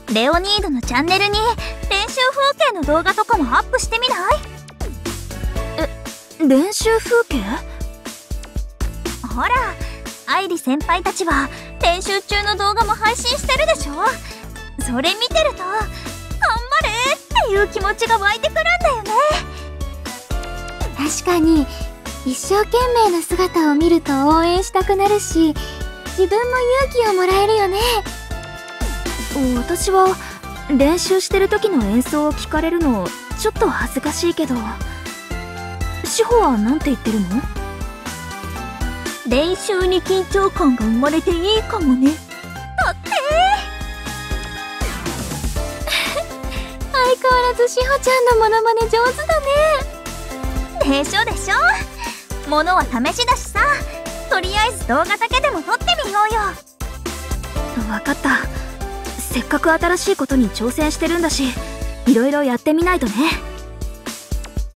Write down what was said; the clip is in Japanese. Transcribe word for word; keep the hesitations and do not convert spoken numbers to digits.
レオニードのチャンネルに練習風景の動画とかもアップしてみない？ え、練習風景？ ほら、愛理先輩たちは練習中の動画も配信してるでしょ。それ見てると頑張れっていう気持ちが湧いてくるんだよね。 確かに一生懸命な姿を見ると応援したくなるし、自分も勇気をもらえるよね。 私は練習してる時の演奏を聞かれるのちょっと恥ずかしいけど、志保はなんて言ってるの？ 練習に緊張感が生まれていいかもね。だって相変わらず志保ちゃんのモノマネ上手だね。 でしょでしょ。ものは試しだしさ、とりあえず動画だけでも撮ってみようよ。 分かった。せっかく新しいことに挑戦してるんだし、いろいろやってみないとね。